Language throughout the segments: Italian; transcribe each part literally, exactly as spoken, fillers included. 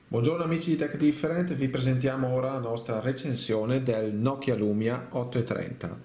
Buongiorno amici di Tech Different, vi presentiamo ora la nostra recensione del Nokia Lumia otto e trenta.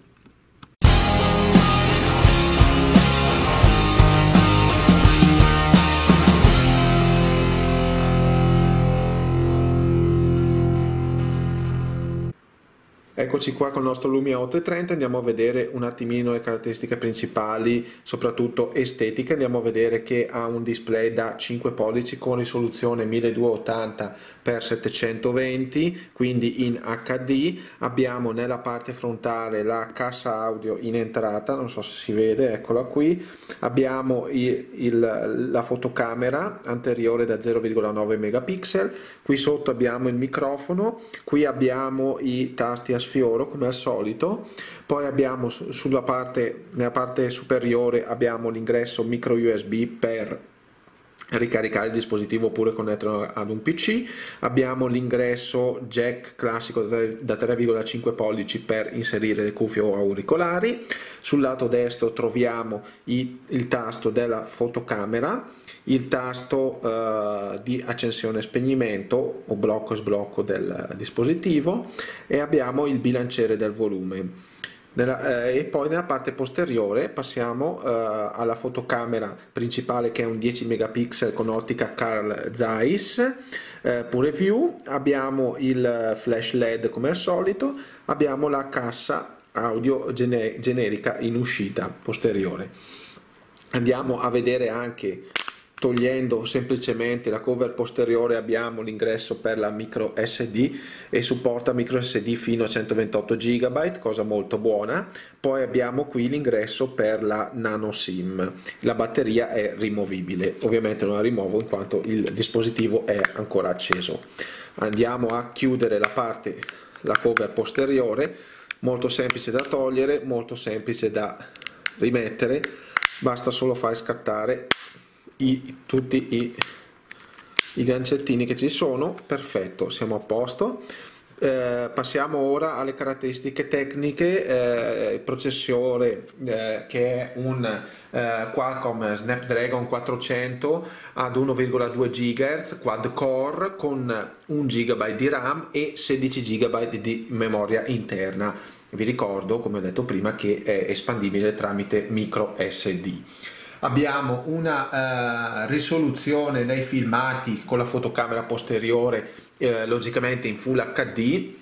Eccoci qua con il nostro Lumia otto e trenta, andiamo a vedere un attimino le caratteristiche principali, soprattutto estetiche. Andiamo a vedere che ha un display da cinque pollici con risoluzione milleduecentottanta per settecentoventi, quindi in acca di. Abbiamo nella parte frontale la cassa audio in entrata, non so se si vede, eccola qui. Abbiamo il, il, la fotocamera anteriore da zero virgola nove megapixel, qui sotto abbiamo il microfono, qui abbiamo i tasti a sfioro come al solito, poi abbiamo sulla parte, nella parte superiore abbiamo l'ingresso micro U S B per ricaricare il dispositivo oppure connetterlo ad un P C, abbiamo l'ingresso jack classico da tre virgola cinque pollici per inserire le cuffie o auricolari. Sul lato destro troviamo il, il tasto della fotocamera, il tasto eh, di accensione e spegnimento o blocco e sblocco del dispositivo e abbiamo il bilanciere del volume. Nella, eh, e poi nella parte posteriore passiamo eh, alla fotocamera principale, che è un dieci megapixel con ottica Carl Zeiss eh, pure view. Abbiamo il flash L E D come al solito, abbiamo la cassa audio gene generica in uscita posteriore. Andiamo a vedere anche, togliendo semplicemente la cover posteriore, abbiamo l'ingresso per la micro S D e supporta micro S D fino a centoventotto giga, cosa molto buona. Poi abbiamo qui l'ingresso per la nano SIM. La batteria è rimovibile, ovviamente non la rimuovo in quanto il dispositivo è ancora acceso. Andiamo a chiudere la parte, la cover posteriore, molto semplice da togliere, molto semplice da rimettere, basta solo fare scattare I, tutti i, i gancettini che ci sono. Perfetto, siamo a posto. Eh, passiamo ora alle caratteristiche tecniche. Eh, il processore eh, che è un eh, Qualcomm Snapdragon quattrocento ad uno virgola due gigahertz quad core con un giga di RAM e sedici giga di memoria interna. Vi ricordo, come ho detto prima, che è espandibile tramite micro S D. Abbiamo una uh, risoluzione dei filmati con la fotocamera posteriore eh, logicamente in Full acca di,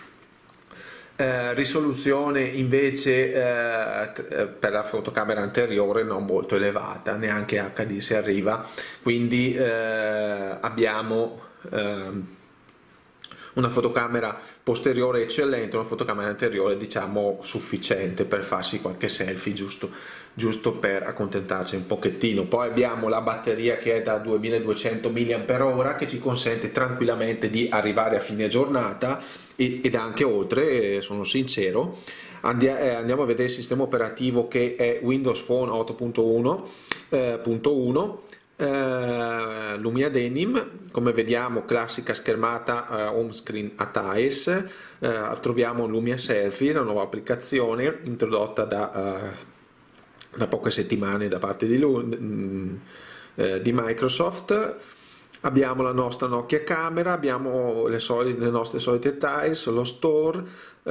eh, risoluzione invece eh, per la fotocamera anteriore non molto elevata, neanche acca di si arriva, quindi eh, abbiamo eh, una fotocamera posteriore eccellente, una fotocamera anteriore diciamo sufficiente per farsi qualche selfie, giusto, giusto per accontentarci un pochettino. Poi abbiamo la batteria che è da duemiladuecento milliamperi orari che ci consente tranquillamente di arrivare a fine giornata ed anche oltre, sono sincero. Andiamo a vedere il sistema operativo che è Windows Phone otto punto uno punto uno. Uh, Lumia Denim, come vediamo classica schermata uh, home screen a tiles, uh, troviamo Lumia Selfie, la nuova applicazione introdotta da, uh, da poche settimane da parte di, uh, di Microsoft. Abbiamo la nostra Nokia camera, abbiamo le, solite, le nostre solite tiles, lo store, uh,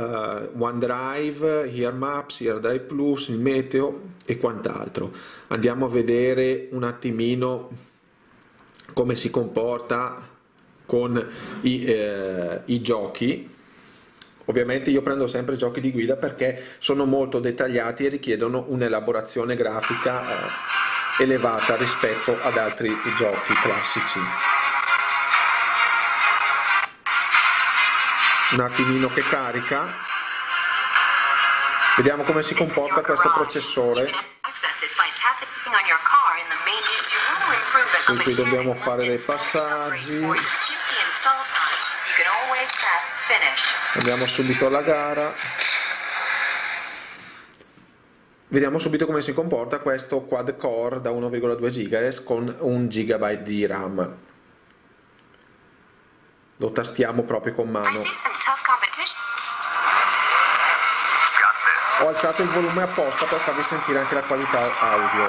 OneDrive, Here Maps, Here Drive Plus, il meteo e quant'altro. Andiamo a vedere un attimino come si comporta con i, eh, i giochi. Ovviamente io prendo sempre giochi di guida perché sono molto dettagliati e richiedono un'elaborazione grafica eh, elevata rispetto ad altri giochi classici. Un attimino che carica, vediamo come si comporta questo processore. Qui dobbiamo fare dei passaggi, andiamo subito alla gara. Vediamo subito come si comporta questo quad core da uno virgola due gigahertz con un giga di RAM. Lo tastiamo proprio con mano. Ho alzato il volume apposta per farvi sentire anche la qualità audio.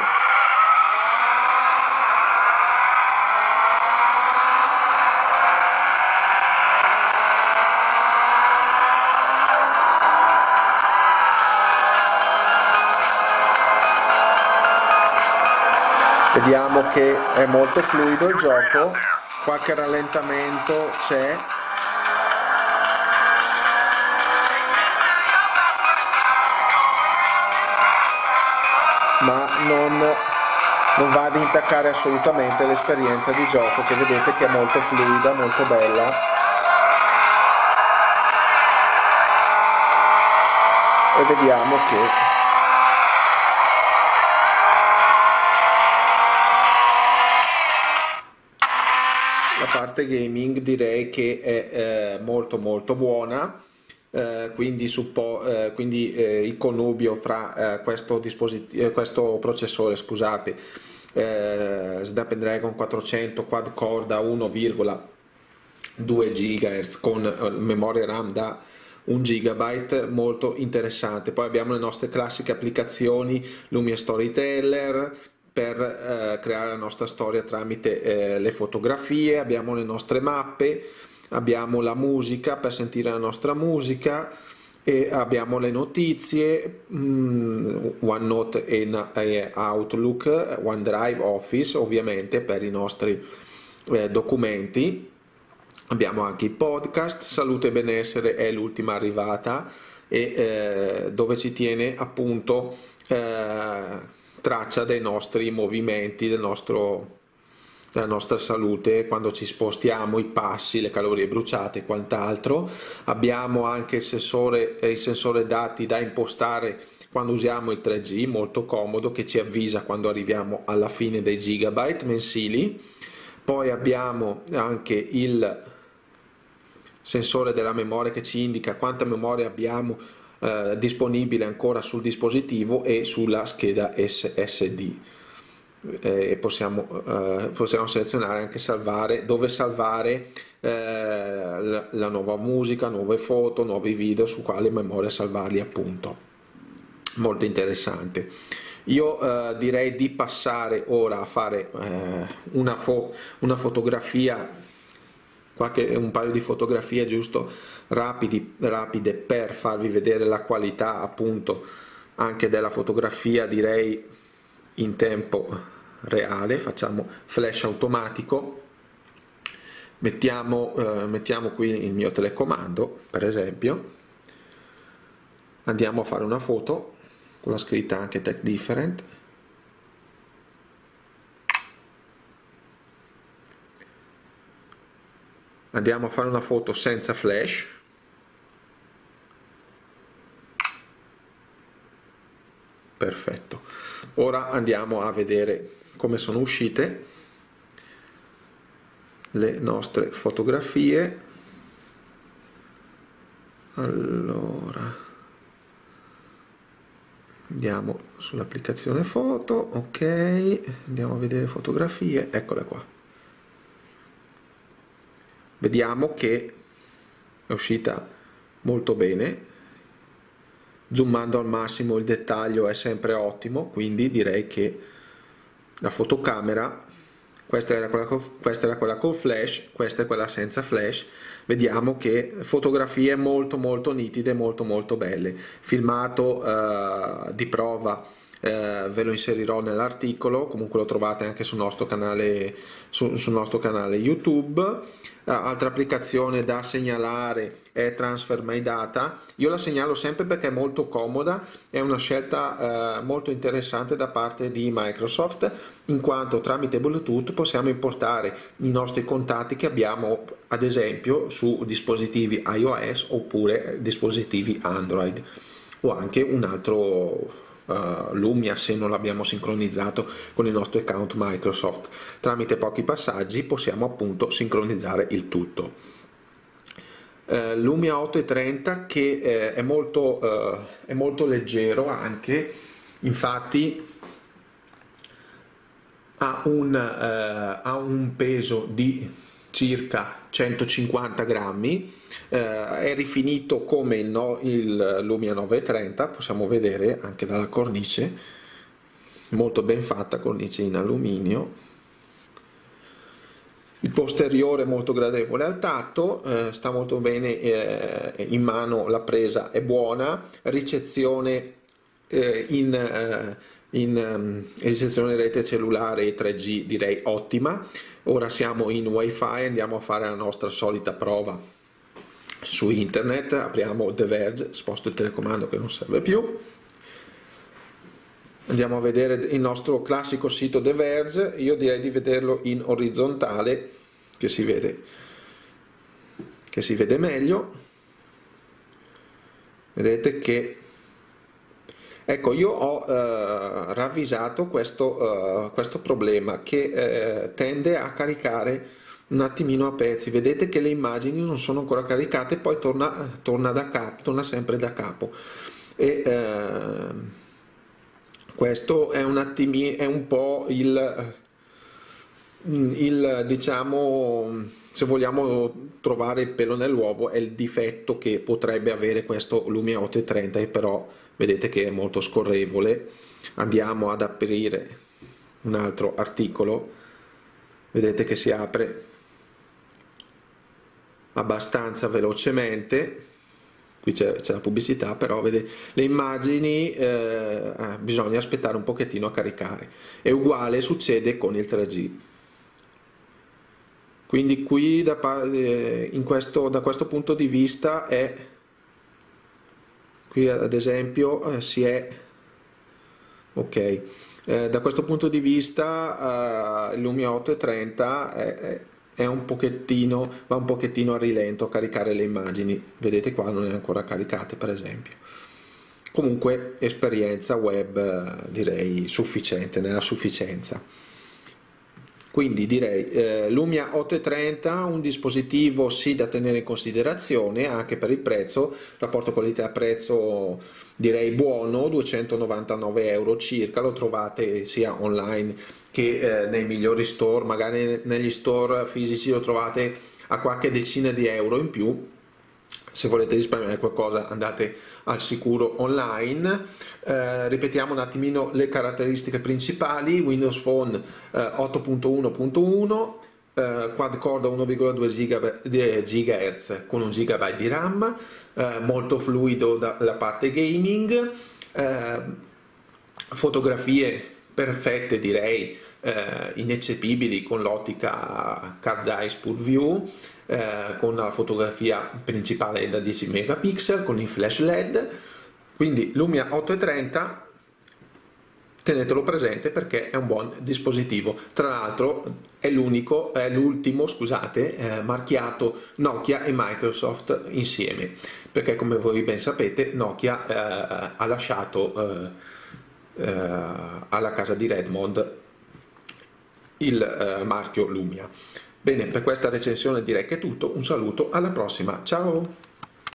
Vediamo che è molto fluido il gioco, qualche rallentamento c'è. Ma non, non va ad intaccare assolutamente l'esperienza di gioco, che vedete che è molto fluida, molto bella. E vediamo che la parte gaming direi che è eh, molto molto buona. Eh, quindi, suppo, eh, quindi eh, il connubio fra eh, questo, dispositivo, questo processore, scusate, eh, Snapdragon quattrocento quad core da uno virgola due gigahertz con eh, memoria RAM da un gigabyte, molto interessante. Poi abbiamo le nostre classiche applicazioni Lumia Storyteller per eh, creare la nostra storia tramite eh, le fotografie, abbiamo le nostre mappe, abbiamo la musica per sentire la nostra musica e abbiamo le notizie, mm, OneNote e Outlook, OneDrive, Office ovviamente per i nostri eh, documenti. Abbiamo anche i podcast, Salute e Benessere è l'ultima arrivata e eh, dove ci tiene appunto eh, traccia dei nostri movimenti, del nostro della nostra salute, quando ci spostiamo, i passi, le calorie bruciate e quant'altro. Abbiamo anche il sensore, il sensore dati da impostare quando usiamo il tre G, molto comodo, che ci avvisa quando arriviamo alla fine dei gigabyte mensili. Poi abbiamo anche il sensore della memoria che ci indica quanta memoria abbiamo eh, disponibile ancora sul dispositivo e sulla scheda S S D. E possiamo, eh, possiamo selezionare anche salvare, dove salvare eh, la, la nuova musica, nuove foto, nuovi video, su quale memoria salvarli appunto. Molto interessante. Io eh, direi di passare ora a fare eh, una, fo una fotografia, qualche, un paio di fotografie giusto rapidi, rapide per farvi vedere la qualità appunto anche della fotografia, direi in tempo reale. Facciamo flash automatico, mettiamo, eh, mettiamo qui il mio telecomando per esempio, andiamo a fare una foto con la scritta anche Tech Different, andiamo a fare una foto senza flash, perfetto. Ora andiamo a vedere come sono uscite le nostre fotografie. Allora andiamo sull'applicazione foto, ok, andiamo a vedere fotografie, eccole qua. Vediamo che è uscita molto bene, zoomando al massimo il dettaglio è sempre ottimo, quindi direi che la fotocamera, questa era quella con, questa era quella con flash, questa è quella senza flash. Vediamo che fotografie molto molto nitide, molto molto belle. Filmato eh, di prova eh, ve lo inserirò nell'articolo, comunque lo trovate anche sul nostro canale, su, sul nostro canale YouTube. Uh, altra applicazione da segnalare è Transfer My Data. Io la segnalo sempre perché è molto comoda, è una scelta uh, molto interessante da parte di Microsoft, in quanto tramite Bluetooth possiamo importare i nostri contatti che abbiamo ad esempio su dispositivi iOS oppure dispositivi Android, o anche un altro Uh, Lumia se non l'abbiamo sincronizzato con il nostro account Microsoft. Tramite pochi passaggi possiamo appunto sincronizzare il tutto. Uh, Lumia otto e trenta che eh, è, molto, uh, è molto leggero anche, infatti ha un, uh, ha un peso di circa centocinquanta grammi, eh, è rifinito come il, no, il Lumia nove e trenta, possiamo vedere anche dalla cornice, molto ben fatta, cornice in alluminio. Il posteriore è molto gradevole al tatto, eh, sta molto bene eh, in mano, la presa è buona, ricezione eh, in, eh, in um, ricezione rete cellulare tre G direi ottima. Ora siamo in wifi, andiamo a fare la nostra solita prova su internet. Apriamo The Verge, sposto il telecomando che non serve più, andiamo a vedere il nostro classico sito The Verge. Io direi di vederlo in orizzontale, che si vede che si vede meglio. Vedete che, ecco, io ho eh, ravvisato questo, eh, questo problema che eh, tende a caricare un attimino a pezzi. Vedete che le immagini non sono ancora caricate, poi torna, torna da capo, torna sempre da capo. E eh, questo è un attimino, è un po' il, il diciamo, se vogliamo trovare il pelo nell'uovo, è il difetto che potrebbe avere questo Lumia otto trenta, e però vedete che è molto scorrevole. Andiamo ad aprire un altro articolo, vedete che si apre abbastanza velocemente. Qui c'è la pubblicità, però vedete le immagini, eh, bisogna aspettare un pochettino a caricare. E uguale succede con il tre G. Quindi qui da, in questo, da questo punto di vista è, qui ad esempio eh, si è ok, eh, da questo punto di vista eh, il Lumia otto trenta è, è un pochettino, va un pochettino a rilento a caricare le immagini. Vedete qua non è ancora caricate, per esempio. Comunque esperienza web eh, direi sufficiente, nella sufficienza. Quindi direi eh, Lumia otto trenta, un dispositivo sì da tenere in considerazione anche per il prezzo, rapporto qualità-prezzo direi buono, duecentonovantanove euro circa. Lo trovate sia online che eh, nei migliori store, magari negli store fisici lo trovate a qualche decina di euro in più. Se volete risparmiare qualcosa andate al sicuro online. Eh, ripetiamo un attimino le caratteristiche principali: Windows Phone eh, otto punto uno punto uno, eh, quad core uno virgola due gigahertz con un gigabyte di RAM, eh, molto fluido dalla parte gaming, eh, fotografie perfette direi, eh, ineccepibili, con l'ottica Car's Eye Spur View, eh, con la fotografia principale da dieci megapixel con il flash L E D. Quindi Lumia otto trenta, tenetelo presente perché è un buon dispositivo. Tra l'altro è l'unico, è l'ultimo, scusate, eh, marchiato Nokia e Microsoft insieme, perché come voi ben sapete Nokia eh, ha lasciato eh, eh, alla casa di Redmond il eh, marchio Lumia. Bene, per questa recensione direi che è tutto. Un saluto, alla prossima, ciao!